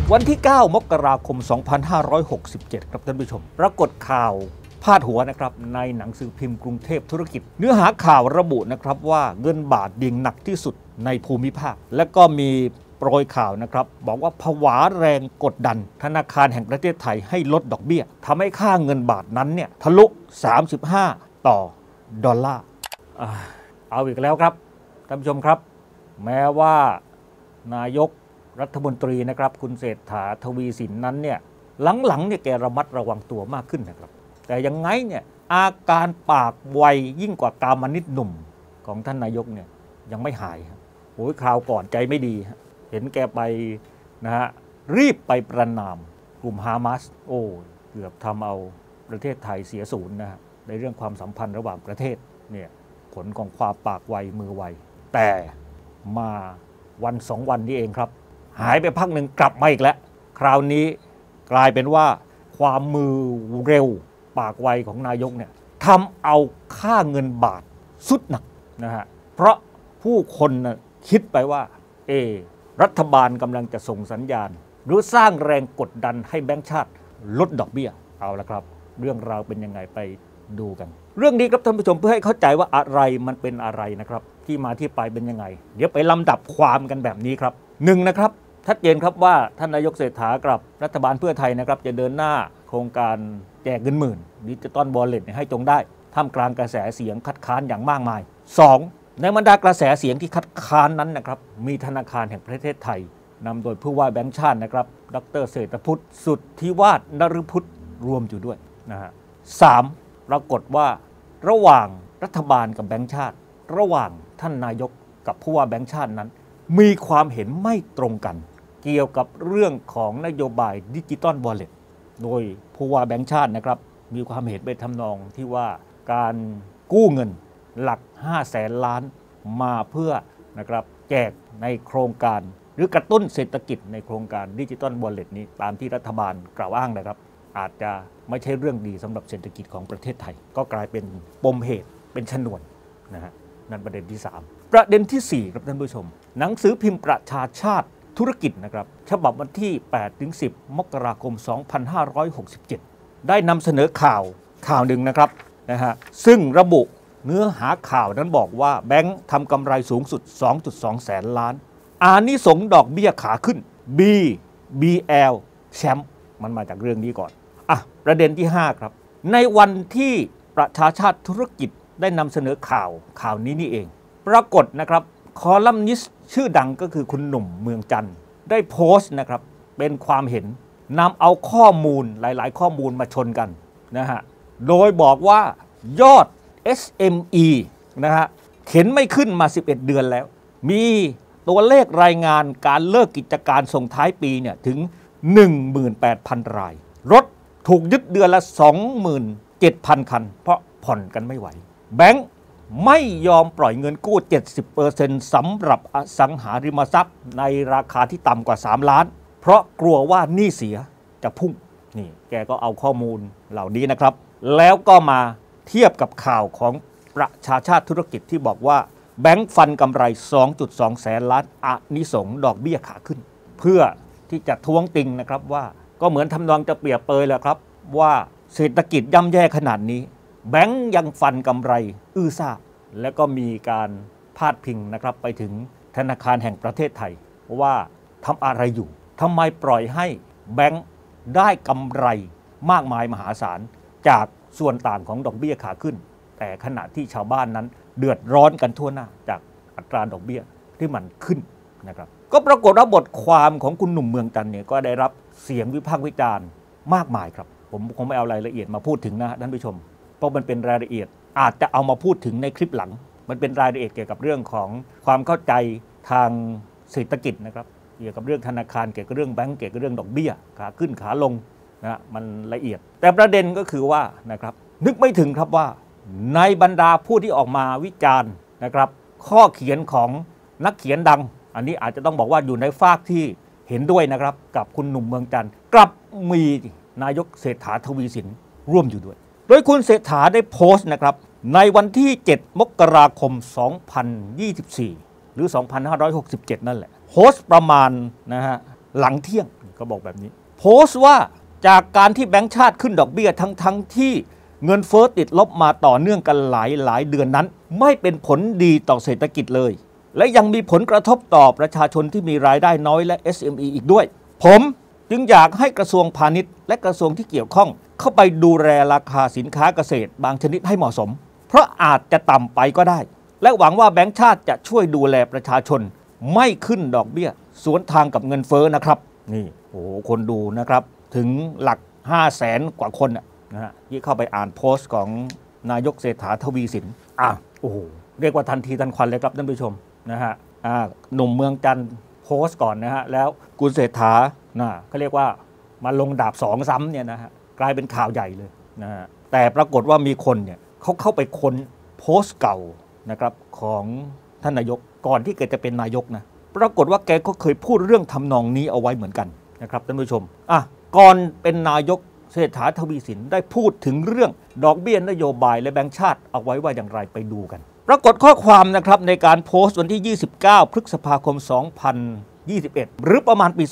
วันที่ 9 มกราคม 2567 ครับท่านผู้ชมปรากฏข่าวพาดหัวนะครับในหนังสือพิมพ์กรุงเทพธุรกิจเนื้อหาข่าวระบุนะครับว่าเงินบาทดิ่งหนักที่สุดในภูมิภาคและก็มีโปรยข่าวนะครับบอกว่าผวาแรงกดดันธนาคารแห่งประเทศไทยให้ลดดอกเบี้ยทำให้ค่าเงินบาทนั้นเนี่ยทะลุ35ต่อดอลลาร์เอาอีกแล้วครับท่านผู้ชมครับแม้ว่านายกรัฐมนตรีนะครับคุณเศรษฐาทวีสินนั้นเนี่ยหลังๆเนี่ยแกระมัดระวังตัวมากขึ้นนะครับแต่ยังไงเนี่ยอาการปากไวยิ่งกว่ากามนิตหนุ่มของท่านนายกเนี่ยยังไม่หายครับโอ้ยคราวก่อนใจไม่ดีเห็นแกไปนะฮะรีบไปประนามกลุ่มฮามาสโอ้เกือบทำเอาประเทศไทยเสียศูนย์นะฮะในเรื่องความสัมพันธ์ระหว่างประเทศเนี่ยผลของความปากไวมือไวแต่มาวัน2 วันนี้เองครับหายไปพักหนึ่งกลับมาอีกแล้วคราวนี้กลายเป็นว่าความมือเร็วปากไวของนายกเนี่ยทำเอาค่าเงินบาทสุดหนักนะฮะเพราะผู้คนนะคิดไปว่ารัฐบาลกำลังจะส่งสัญญาณหรือสร้างแรงกดดันให้แบงก์ชาติลดดอกเบี้ยเอาละครับเรื่องราวเป็นยังไงไปดูกันเรื่องนี้ครับท่านผู้ชมเพื่อให้เข้าใจว่าอะไรมันเป็นอะไรนะครับที่มาที่ไปเป็นยังไงเดี๋ยวไปลำดับความกันแบบนี้ครับ1นะครับชัดเจนครับว่าท่านนายกเศรษฐากับรัฐบาลเพื่อไทยนะครับจะเดินหน้าโครงการแจกเงินหมื่นดิจิตอลวอลเล็ตให้จงได้ท่ามกลางกระแสเสียงคัดค้านอย่างมากมาย2ในบรรดากระแสเสียงที่คัดค้านนั้นนะครับมีธนาคารแห่งประเทศไทยนำโดยผู้ว่าแบงก์ชาตินะครับดร.เศรษฐพุทธสุทธิวาฒนฤพุทธรวมอยู่ด้วยนะฮะ3ปรากฏว่าระหว่างรัฐบาลกับแบงก์ชาติระหว่างท่านนายกกับผู้ว่าแบงก์ชาตินั้นมีความเห็นไม่ตรงกันเกี่ยวกับเรื่องของนโยบายดิจิตอลวอลเล็ตโดยผู้ว่าแบงก์ชาตินะครับมีความเห็นไปทำนองที่ว่าการกู้เงินหลัก500,000 ล้านมาเพื่อนะครับแจกในโครงการหรือกระตุ้นเศรษฐกิจในโครงการดิจิตอลวอลเล็ตนี้ตามที่รัฐบาลกล่าวอ้างนะครับอาจจะไม่ใช่เรื่องดีสำหรับเศรษฐกิจของประเทศไทยก็กลายเป็นปมเหตุเป็นชนวนนะฮะนั่นประเด็นที่3ประเด็นที่4ครับท่านผู้ชมหนังสือพิมพ์ประชาชาติธุรกิจนะครับฉบับวันที่ 8-10 มกราคม 2567 ได้นำเสนอข่าวหนึ่งนะครับนะฮะซึ่งระบุเนื้อหาข่าวนั้นบอกว่าแบงค์ทำกำไรสูงสุด 2.2 แสนล้านอานิสงส์ดอกเบี้ยขาขึ้น BBL แชมป์มันมาจากเรื่องนี้ก่อนประเด็นที่5ครับในวันที่ประชาชาติธุรกิจได้นำเสนอข่าวนี้นี่เองปรากฏนะครับคอลัมนิสต์ชื่อดังก็คือคุณหนุ่มเมืองจันทร์ได้โพสต์นะครับเป็นความเห็นนำเอาข้อมูลหลายๆข้อมูลมาชนกันนะฮะโดยบอกว่ายอด SME นะฮะเข็นไม่ขึ้นมา11 เดือนแล้วมีตัวเลขรายงานการเลิกกิจการส่งท้ายปีเนี่ยถึง 18,000 รายรถถูกยึดเดือนละ 27,000 คันเพราะผ่อนกันไม่ไหวแบงค์ไม่ยอมปล่อยเงินกู้ 70% สำหรับอสังหาริมทรัพย์ในราคาที่ต่ำกว่า3 ล้านเพราะกลัวว่าหนี้เสียจะพุ่งนี่แกก็เอาข้อมูลเหล่านี้นะครับแล้วก็มาเทียบกับข่าวของประชาชาติธุรกิจที่บอกว่าแบงค์ฟันกำไร 2.2 แสนล้านอานิสงส์ดอกเบี้ยขาขึ้นเพื่อที่จะท้วงติงนะครับว่าก็เหมือนทำนองจะเปรียบเปรยแหละครับว่าเศรษฐกิจย่ำแย่ขนาดนี้แบงค์ยังฟันกำไรอื้อซ่าแล้วก็มีการพาดพิงนะครับไปถึงธนาคารแห่งประเทศไทยว่าทำอะไรอยู่ทำไมปล่อยให้แบงค์ได้กำไรมากมายมหาศาลจากส่วนต่างของดอกเบี้ยขาขึ้นแต่ขณะที่ชาวบ้านนั้นเดือดร้อนกันทั่วหน้าจากอัตราดอกเบี้ยที่มันขึ้นนะครับก็ปรากฏว่าบทความของคุณหนุ่มเมืองจันทร์เนี่ยก็ได้รับเสียงวิพากษ์วิจารณ์มากมายครับผมคงไม่เอารายละเอียดมาพูดถึงนะท่านผู้ชมเพราะมันเป็นรายละเอียดอาจจะเอามาพูดถึงในคลิปหลังมันเป็นรายละเอียดเกี่ยวกับเรื่องของความเข้าใจทางเศรษฐกิจนะครับเกี่ยวกับเรื่องธนาคารเกี่ยวกับเรื่องแบงก์เกี่ยวกับเรื่องดอกเบี้ยขาขึ้นขาลงนะมันละเอียดแต่ประเด็นก็คือว่านะครับนึกไม่ถึงครับว่าในบรรดาผู้ที่ออกมาวิจารณ์นะครับข้อเขียนของนักเขียนดังอันนี้อาจจะต้องบอกว่าอยู่ในฝากที่เห็นด้วยนะครับกับคุณหนุ่มเมืองจันทร์กลับมีนายกเศรษฐาทวีสินร่วมอยู่ด้วยโดยคุณเศรษฐาได้โพสต์นะครับในวันที่7 มกราคม 2024 หรือ 2567 นั่นแหละโพสต์ประมาณนะฮะหลังเที่ยงเขาบอกแบบนี้โพสต์ว่าจากการที่แบงก์ชาติขึ้นดอกเบี้ยทั้งที่เงินเฟ้อติดลบมาต่อเนื่องกันหลายเดือนนั้นไม่เป็นผลดีต่อเศรษฐกิจเลยและยังมีผลกระทบต่อประชาชนที่มีรายได้น้อยและ SME อีกด้วยผมจึงอยากให้กระทรวงพาณิชย์และกระทรวงที่เกี่ยวข้องเข้าไปดูแลราคาสินค้าเกษตรบางชนิดให้เหมาะสมเพราะอาจจะต่ำไปก็ได้และหวังว่าแบงก์ชาติจะช่วยดูแลประชาชนไม่ขึ้นดอกเบี้ยสวนทางกับเงินเฟ้อนะครับนี่โอ้โหคนดูนะครับถึงหลัก500,000 กว่าคนนะฮะที่เข้าไปอ่านโพสต์ของนายกเศรษฐาทวีสินโอ้โหเรียกว่าทันทีทันควันเลยครับท่านผู้ชมนะฮะหนุ่มเมืองจันทร์โพสต์ก่อนนะฮะแล้วคุณเศรษฐาเขาเรียกว่ามาลงดาบ2ซ้ำเนี่ยนะฮะกลายเป็นข่าวใหญ่เลยนะฮะแต่ปรากฏว่ามีคนเนี่ยเขาเข้าไปค้นโพสต์เก่านะครับของท่านนายกก่อนที่แกจะเป็นนายกนะปรากฏว่าแกก็เคยพูดเรื่องทำนองนี้เอาไว้เหมือนกันนะครับท่านผู้ชมก่อนเป็นนายกเศรษฐาทวีสินได้พูดถึงเรื่องดอกเบี้ยนโยบายและแบงก์ชาติเอาไว้ว่าอย่างไรไปดูกันปรากฏข้อความนะครับในการโพสต์วันที่ 29 พฤษภาคม 2021 หรือประมาณปี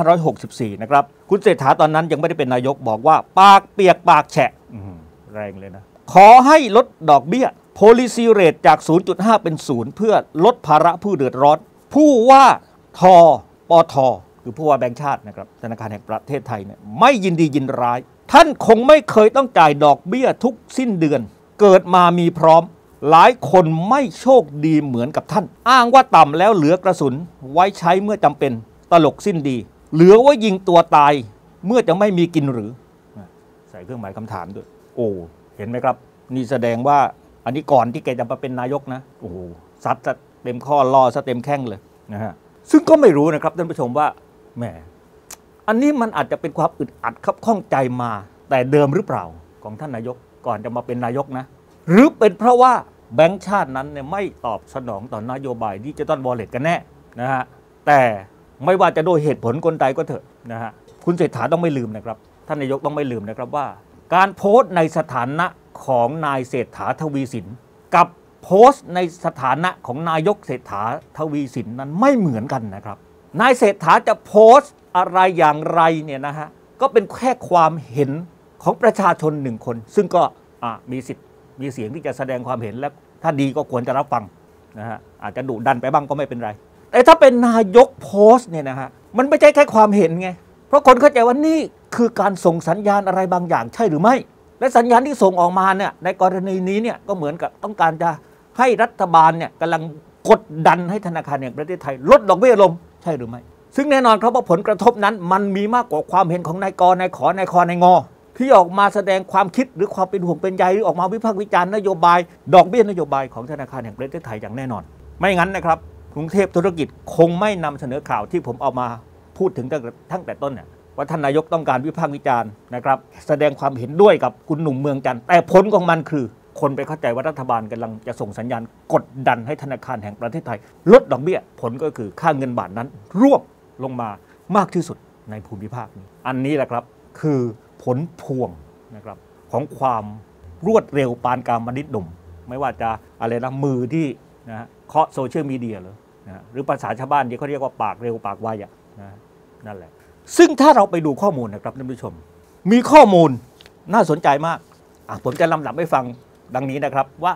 2564 นะครับคุณเศรษฐาตอนนั้นยังไม่ได้เป็นนายกบอกว่าปากเปียกปากแฉะแรงเลยนะขอให้ลดดอกเบี้ย policy rate จาก 0.5 เป็น 0 เพื่อลดภาระผู้เดือดร้อนผู้ว่าปทคือผู้ว่าแบงก์ชาตินะครับธนาคารแห่งประเทศไทยเนี่ยไม่ยินดียินร้ายท่านคงไม่เคยต้องจ่ายดอกเบี้ยทุกสิ้นเดือนเกิดมามีพร้อมหลายคนไม่โชคดีเหมือนกับท่านอ้างว่าต่ำแล้วเหลือกระสุนไว้ใช้เมื่อจำเป็นตลกสิ้นดีเหลือไว้ยิงตัวตายเมื่อจะไม่มีกินหรือใส่เครื่องหมายคำถามด้วยโอ้เห็นไหมครับนี่แสดงว่าอันนี้ก่อนที่แกจะมาเป็นนายกนะโอ้โหซัดเต็มข้อล่อซะเต็มแข้งเลยนะฮะซึ่งก็ไม่รู้นะครับท่านผู้ชมว่าแหมอันนี้มันอาจจะเป็นความอึดอัดคับข้องใจมาแต่เดิมหรือเปล่าของท่านนายกก่อนจะมาเป็นนายกนะหรือเป็นเพราะว่าแบงก์ชาตินั้นเนี่ยไม่ตอบสนองต่อนโยบายดิจิตอลวอลเล็ตกันแน่นะฮะแต่ไม่ว่าจะโดยเหตุผลกลใดก็เถอะนะฮะคุณเศรษฐาต้องไม่ลืมนะครับท่านนายกต้องไม่ลืมนะครับว่าการโพสต์ในสถานะของนายเศรษฐาทวีสินกับโพสต์ในสถานะของนายกเศรษฐาทวีสินนั้นไม่เหมือนกันนะครับนายเศรษฐาจะโพสต์อะไรอย่างไรเนี่ยนะฮะก็เป็นแค่ความเห็นของประชาชนหนึ่งคนซึ่งก็มีสิทธิ์มีเสียงที่จะแสดงความเห็นและถ้าดีก็ควรจะรับฟังนะฮะอาจจะดุดันไปบ้างก็ไม่เป็นไรแต่ถ้าเป็นนายกโพสต์เนี่ยนะฮะมันไม่ใช่แค่ความเห็นไงเพราะคนเข้าใจว่านี่คือการส่งสัญญาณอะไรบางอย่างใช่หรือไม่และสัญญาณที่ส่งออกมาเนี่ยในกรณีนี้เนี่ยก็เหมือนกับต้องการจะให้รัฐบาลเนี่ยกำลังกดดันให้ธนาคารแห่งประเทศไทยลดดอกเบี้ยลงใช่หรือไม่ซึ่งแน่นอนครับว่าผลกระทบนั้นมันมีมากกว่าความเห็นของนายกนายขนายคนายงอที่ออกมาแสดงความคิดหรือความเป็นห่วงเป็นใยหรือออกมาวิพากษ์วิจารณ์นโยบายดอกเบี้ยนโยบายของธนาคารแห่งประเทศไทยอย่างแน่นอนไม่งั้นนะครับกรุงเทพธุรกิจคงไม่นำเสนอข่าวที่ผมเอามาพูดถึงตั้งแต่ต้นเนี่ยว่าท่านนายกต้องการวิพากษ์วิจารณ์นะครับแสดงความเห็นด้วยกับคุณหนุ่มเมืองจันทร์แต่ผลของมันคือคนไปเข้าใจว่ารัฐบาลกำลังจะส่งสัญญาณกดดันให้ธนาคารแห่งประเทศไทยลดดอกเบี้ยผลก็คือค่าเงินบาทนั้นร่วงลงมามากที่สุดในภูมิภาคนี้อันนี้แหละครับคือผลพวงนะครับของความรวดเร็วปานกา มนิดดมไม่ว่าจะอะไรนะมือที่นะเคาะโซเชียลมีเดียเลยนะหรือภาษาชาวบ้านที่เขาเรียกว่าปากเร็วปากไวนั่นแหละซึ่งถ้าเราไปดูข้อมูลนะครับท่านผู้ชมมีข้อมูลน่าสนใจมากผมจะลำดับให้ฟังดังนี้นะครับว่า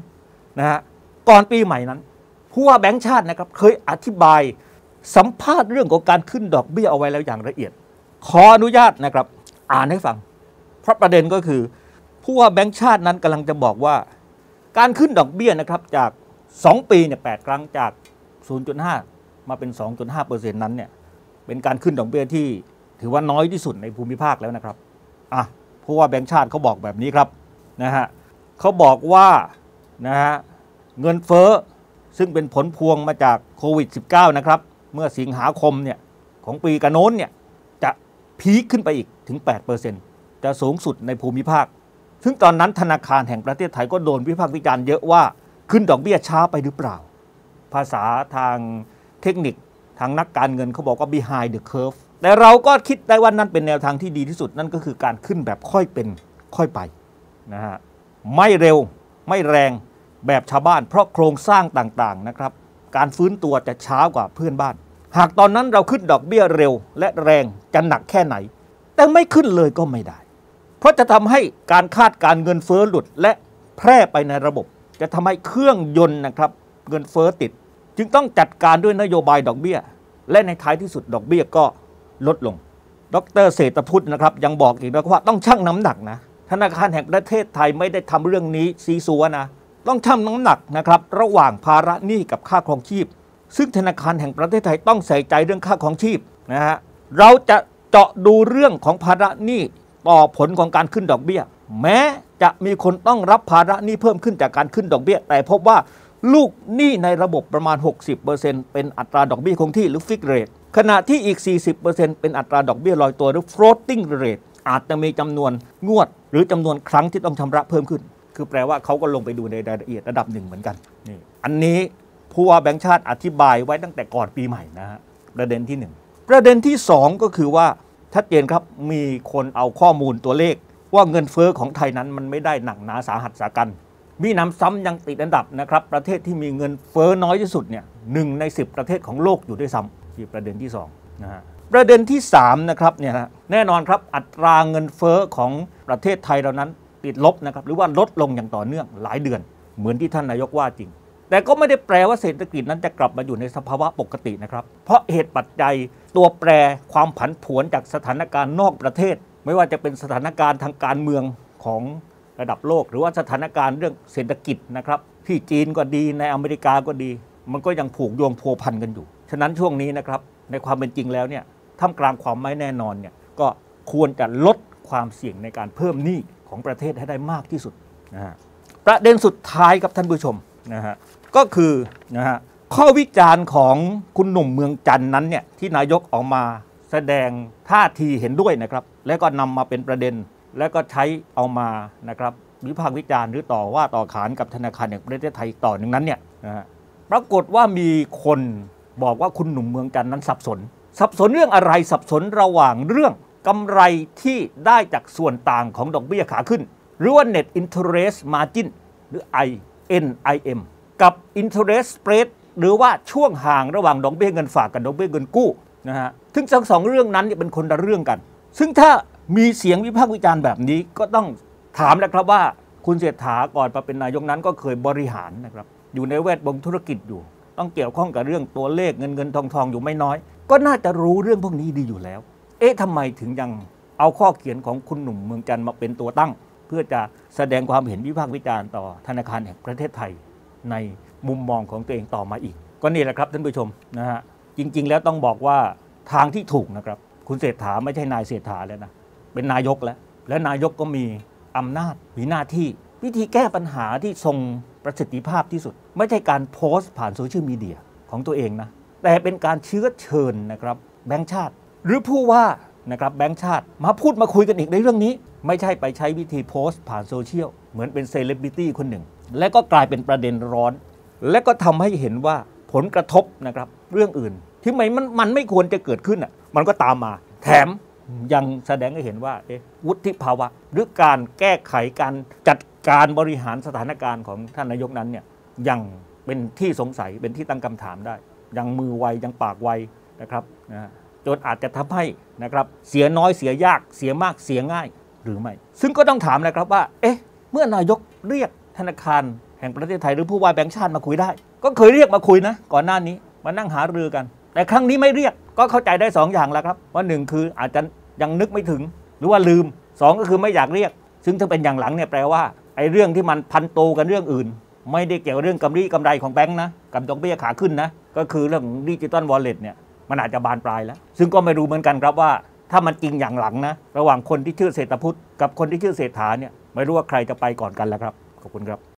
1นะฮะก่อนปีใหม่นั้นผู้ว่าแบงก์ชาตินะครับเคยอธิบายสัมภาษณ์เรื่องของการขึ้นดอกเบี้ยเอาไว้แล้วอย่างละเอียดขออนุญาตนะครับอ่านให้ฟังเพราะประเด็นก็คือผู้ว่าแบงก์ชาตินั้นกำลังจะบอกว่าการขึ้นดอกเบี้ยนะครับจาก2 ปีเนี่ย8 ครั้งจาก 0.5 มาเป็น 2.5% นั้นเนี่ยเป็นการขึ้นดอกเบี้ยที่ถือว่าน้อยที่สุดในภูมิภาคแล้วนะครับผู้ว่าแบงก์ชาติเขาบอกแบบนี้ครับนะฮะเขาบอกว่านะฮะเงินเฟ้อซึ่งเป็นผลพวงมาจากโควิด -19 นะครับเมื่อสิงหาคมเนี่ยของปีกระโน้นเนี่ยจะพีคขึ้นไปอีกถึง 8% จะสูงสุดในภูมิภาคซึ่งตอนนั้นธนาคารแห่งประเทศไทยก็โดนวิพากษ์วิจารณ์เยอะว่าขึ้นดอกเบี้ยช้าไปหรือเปล่าภาษาทางเทคนิคทางนักการเงินเขาบอกว่า behind the curve แต่เราก็คิดได้ว่านั่นเป็นแนวทางที่ดีที่สุดนั่นก็คือการขึ้นแบบค่อยเป็นค่อยไปนะฮะไม่เร็วไม่แรงแบบชาวบ้านเพราะโครงสร้างต่างๆนะครับการฟื้นตัวจะช้ากว่าเพื่อนบ้านหากตอนนั้นเราขึ้นดอกเบี้ยเร็วและแรงจะหนักแค่ไหนแต่ไม่ขึ้นเลยก็ไม่ได้เพราะจะทำให้การคาดการเงินเฟ้อหลุดและแพร่ไปในระบบจะทำให้เครื่องยนต์นะครับเงินเฟ้อติดจึงต้องจัดการด้วยนโยบายดอกเบี้ยและในท้ายที่สุดดอกเบี้ยก็ลดลงดร.เศรษฐพุทธนะครับยังบอกอีกนะว่าต้องชั่งน้ำหนักนะธนาคารแห่งประเทศไทยไม่ได้ทำเรื่องนี้ซีซัวนะต้องชั่งน้ำหนักนะครับระหว่างภาระหนี้กับค่าครองชีพซึ่งธนาคารแห่งประเทศไทยต้องใส่ใจเรื่องค่าครองชีพนะฮะเราจะเจาะดูเรื่องของภาระหนี้ต่อผลของการขึ้นดอกเบี้ยแม้จะมีคนต้องรับภาระหนี้เพิ่มขึ้นจากการขึ้นดอกเบี้ยแต่พบว่าลูกหนี้ในระบบประมาณ 60% เป็นอัตราดอกเบี้ยคงที่หรือ Fixed Rate ขณะที่อีก 40% เป็นอัตราดอกเบี้ยลอยตัวหรือ Floating Rate อาจจะมีจำนวนงวดหรือจำนวนครั้งที่ต้องชำระเพิ่มขึ้นคือแปลว่าเขาก็ลงไปดูในรายละเอียดระดับหนึ่งเหมือนกันนี่อันนี้ผู้ว่าแบงก์ชาติอธิบายไว้ตั้งแต่ก่อนปีใหม่นะฮะประเด็นที่1ประเด็นที่2ก็คือว่าชัดเจนครับมีคนเอาข้อมูลตัวเลขว่าเงินเฟ้อของไทยนั้นมันไม่ได้หนักหนาสาหัสสากันมีน้ำซ้ำยังติดอันดับนะครับประเทศที่มีเงินเฟ้อน้อยที่สุดเนี่ย1 ใน 10ประเทศของโลกอยู่ด้วยซ้ำที่ประเด็นที่2นะฮะประเด็นที่3นะครับเนี่ยแน่นอนครับอัตราเงินเฟ้อของประเทศไทยเรานั้นติดลบนะครับหรือว่าลดลงอย่างต่อเนื่องหลายเดือนเหมือนที่ท่านนายกว่าจริงแต่ก็ไม่ได้แปลว่าเศรษฐกิจนั้นจะกลับมาอยู่ในสภาวะปกตินะครับเพราะเหตุปัจจัยตัวแปรความผันผวนจากสถานการณ์นอกประเทศไม่ว่าจะเป็นสถานการณ์ทางการเมืองของระดับโลกหรือว่าสถานการณ์เรื่องเศรษฐกิจนะครับที่จีนก็ดีในอเมริกาก็ดีมันก็ยังผูกโยงพัวพันกันอยู่ฉะนั้นช่วงนี้นะครับในความเป็นจริงแล้วเนี่ยท่ามกลางความไม่แน่นอนเนี่ยก็ควรจะลดความเสี่ยงในการเพิ่มหนี้ของประเทศให้ได้มากที่สุดนะฮะประเด็นสุดท้ายครับท่านผู้ชมนะฮะก็คือนะฮะข้อวิจารณ์ของคุณหนุ่มเมืองจันทร์นั้นเนี่ยที่นายกออกมาแสดงท่าทีเห็นด้วยนะครับแล้วก็นำมาเป็นประเด็นแล้วก็ใช้เอามานะครับวิพากษ์วิจารณ์หรือต่อว่าต่อขานกับธนาคารแห่งประเทศไทยต่อหนึ่งนั้นเนี่ยนะฮะปรากฏว่ามีคนบอกว่าคุณหนุ่มเมืองจันทร์นั้นสับสนเรื่องอะไรสับสนระหว่างเรื่องกำไรที่ได้จากส่วนต่างของดอกเบี้ยขาขึ้นหรือว่า Net Interest Margin หรือ NIM กับ Interest Spread หรือว่าช่วงห่างระหว่างดอกเบี้ยเงินฝากกับดอกเบี้ยเงินกู้นะฮะซึ่งทั้งสองเรื่องนั้นเป็นคนละเรื่องกันซึ่งถ้ามีเสียงวิพากษ์วิจารณ์แบบนี้ก็ต้องถามแล้วครับว่าคุณเศรษฐาก่อนมาเป็นนายกนั้นก็เคยบริหารนะครับอยู่ในแวดวงธุรกิจอยู่ต้องเกี่ยวข้องกับเรื่องตัวเลขเงินทองอยู่ไม่น้อยก็น่าจะรู้เรื่องพวกนี้ดีอยู่แล้วทำไมถึงยังเอาข้อเขียนของคุณหนุ่มเมืองจันทร์มาเป็นตัวตั้งเพื่อจะแสดงความเห็นวิพากษ์วิจารณ์ต่อธนาคารแห่งประเทศไทยในมุมมองของตัวเองต่อมาอีกก็นี่แหละครับท่านผู้ชมนะฮะจริงๆแล้วต้องบอกว่าทางที่ถูกนะครับคุณเศรษฐาไม่ใช่นายเศรษฐาแล้วนะเป็นนายกแล้วและนายกก็มีอำนาจมีหน้าที่วิธีแก้ปัญหาที่ทรงประสิทธิภาพที่สุดไม่ใช่การโพสต์ผ่านโซเชียลมีเดียของตัวเองนะแต่เป็นการเชื้อเชิญนะครับแบงก์ชาติหรือผู้ว่านะครับแบงก์ชาติมาพูดมาคุยกันอีกในเรื่องนี้ไม่ใช่ไปใช้วิธีโพสต์ผ่านโซเชียลเหมือนเป็นเซเลบริตี้คนหนึ่งและก็กลายเป็นประเด็นร้อนและก็ทำให้เห็นว่าผลกระทบนะครับเรื่องอื่นที่มันไม่ควรจะเกิดขึ้นมันก็ตามมาแถมยังแสดงให้เห็นว่าวุฒิภาวะหรือการแก้ไขการจัดการบริหารสถานการณ์ของท่านนายกนั้นเนี่ยยังเป็นที่สงสัยเป็นที่ตั้งคำถามได้ยังมือไวยังปากไวนะครับจนอาจจะทำให้นะครับเสียน้อยเสียยากเสียมากเสียง่ายหรือไม่ซึ่งก็ต้องถามนะครับว่าเมื่อนายกเรียกธนาคารแห่งประเทศไทยหรือผู้ว่าแบงก์ชาติมาคุยได้ก็เคยเรียกมาคุยนะก่อนหน้านี้มานั่งหารือกันแต่ครั้งนี้ไม่เรียกก็เข้าใจได้2 อย่างแล้วครับว่า1คืออาจจะยังนึกไม่ถึงหรือว่าลืม2ก็คือไม่อยากเรียกซึ่งถ้าเป็นอย่างหลังเนี่ยแปลว่าไอ้เรื่องที่มันพันโตกันเรื่องอื่นไม่ได้เกี่ยวเรื่องกำไรของแบงค์นะกับดอกเบี้ยขาขึ้นนะก็คือเรื่องดิจิตอลวอลเล็ตเนี่ยมันอาจจะบานปลายแล้วซึ่งก็ไม่รู้เหมือนกันครับว่าถ้ามันจริงอย่างหลังนะระหว่างคนที่ชื่อเศรษฐพุทธกับคนที่ชื่อเศรษฐาเนี่ยไม่รู้ว่าใครจะไปก่อนกันแล้วครับขอบคุณครับ